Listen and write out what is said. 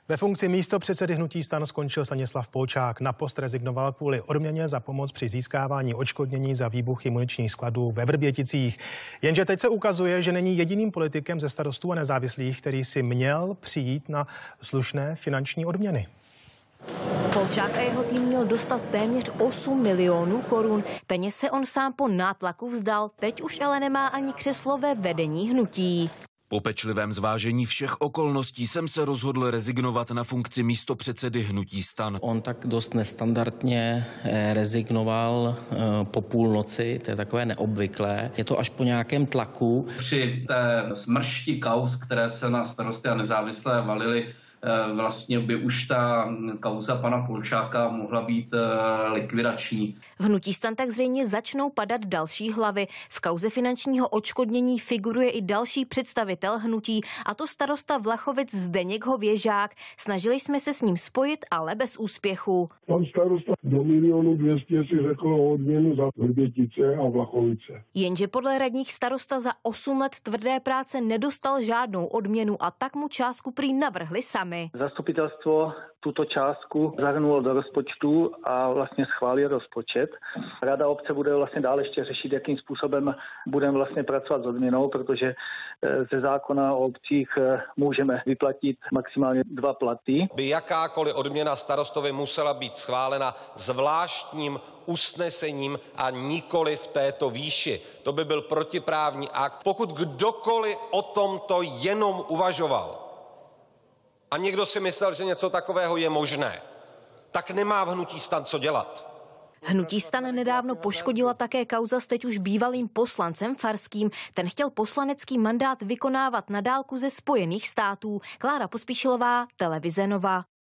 Ve funkci místopředsedy hnutí STAN skončil Stanislav Polčák. Na post rezignoval kvůli odměně za pomoc při získávání odškodnění za výbuchy muničních skladů ve Vrběticích. Jenže teď se ukazuje, že není jediným politikem ze Starostů a nezávislých, který si měl přijít na slušné finanční odměny. Polčák a jeho tým měl dostat téměř 8 milionů korun. Peněz se on sám po nátlaku vzdal, teď už ale nemá ani křeslo ve vedení hnutí. Po pečlivém zvážení všech okolností jsem se rozhodl rezignovat na funkci místopředsedy hnutí STAN. On tak dost nestandardně rezignoval po půlnoci, to je takové neobvyklé. Je to až po nějakém tlaku. Při té smršti kauz, které se na Starosty a nezávislé valily, vlastně by už ta kauza pana Polčáka mohla být likvidační. V hnutí STAN tak zřejmě začnou padat další hlavy. V kauze finančního odškodnění figuruje i další představitel hnutí, a to starosta Vlachovic Zdeněk Hověžák. Snažili jsme se s ním spojit, ale bez úspěchu. Pan starosta do 1 200 000 si řekl o odměnu za Vrbětice a Vlachovice. Jenže podle radních starosta za 8 let tvrdé práce nedostal žádnou odměnu a tak mu částku prý navrhli sami. Zastupitelstvo tuto částku zahrnulo do rozpočtu a vlastně schválil rozpočet. Rada obce bude vlastně dále ještě řešit, jakým způsobem budeme vlastně pracovat s odměnou, protože ze zákona o obcích můžeme vyplatit maximálně 2 platy. By jakákoliv odměna starostovi musela být schválena zvláštním usnesením a nikoli v této výši. To by byl protiprávní akt. Pokud kdokoliv o tomto jenom uvažoval a někdo si myslel, že něco takového je možné, tak nemá v hnutí STAN co dělat. Hnutí STAN nedávno poškodila také kauza s teď už bývalým poslancem Farským. Ten chtěl poslanecký mandát vykonávat na dálku ze Spojených států. Klára Pospíšilová, televize Nova.